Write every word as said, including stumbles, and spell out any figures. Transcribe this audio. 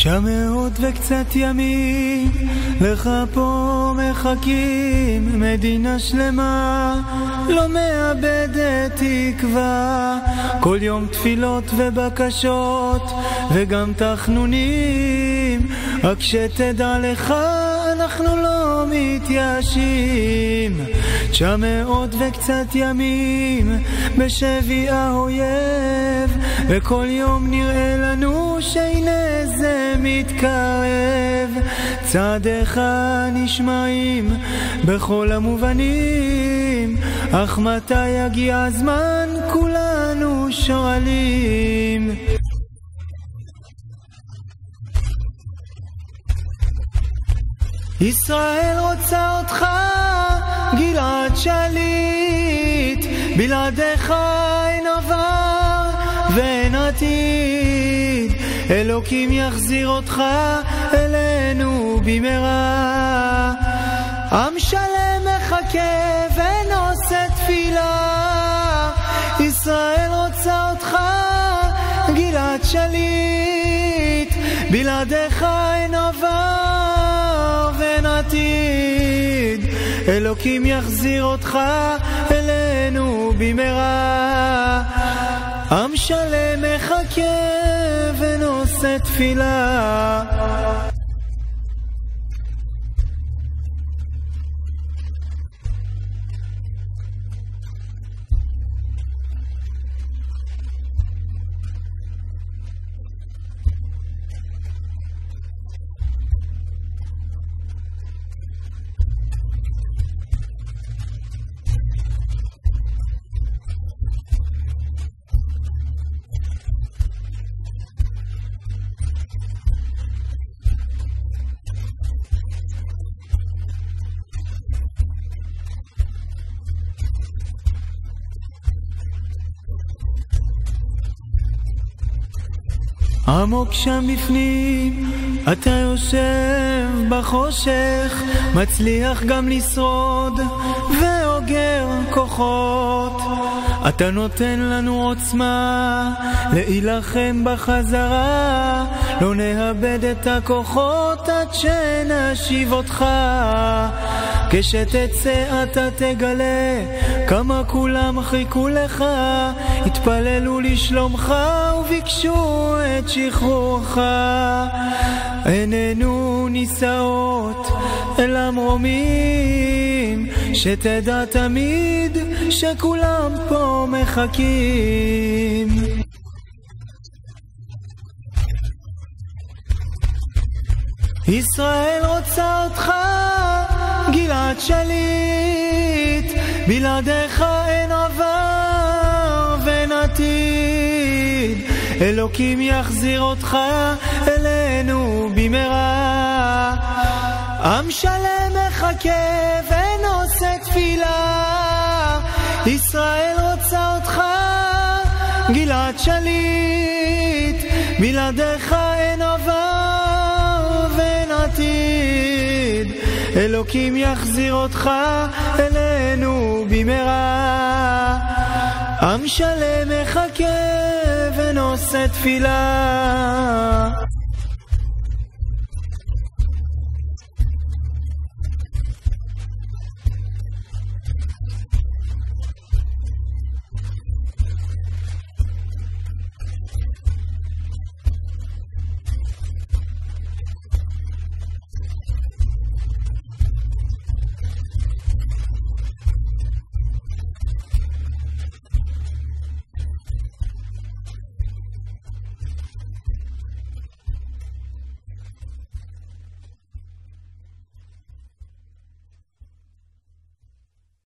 תשע מאות וקצת ימים לך פה מחכים, מדינה שלמה לא מאבדת תקווה, כל יום תפילות ובקשות וגם תחנונים, רק שתדע לך אנחנו לא מתייאשים. תשע מאות וקצת ימים בשבי האויב, וכל יום נראה לנו שהנה זה מתקרב, צעדיך נשמעים בכל המובנים, אך מתי יגיע הזמן כולנו שואלים. ישראל רוצה אותך גלעד שליט, בלעדיך אין עבר ואין עתיד, אלוקים יחזיר אותך אלינו במהרה. עם שלם מחכה ונושא תפילה, ישראל רוצה אותך גלעד שליט, בלעדיך אין עבר ואין עתיד, אלוקים יחזיר אותך אלינו במהרה. עם שלם מחכה ונושא תפילה. עמוק שם בפנים אתה יושב בחושך, מצליח גם לשרוד ואוגר כוחות, אתה נותן לנו עוצמה להילחם בחזרה, לא נאבד את הכוחות עד שנשיב אותך. כשתצא אתה תגלה כמה כולם חיכו לך, התפללו לשלומך וביקשו את שחרורך. עינינו נישאות אל המרומים, שתדע תמיד שכולם פה מחכים. ישראל רוצה אותך גלעד שליט, בלעדיך אין עבר ואין עתיד, אלוקים יחזיר אותך אלינו במהרה. עם שלם מחכה ונושא תפילה, ישראל רוצה אותך גלעד שליט, בלעדיך אין עבר ואין עתיד, אלוקים יחזיר אותך אלינו במהרה. עם שלם מחכה ונושא תפילה.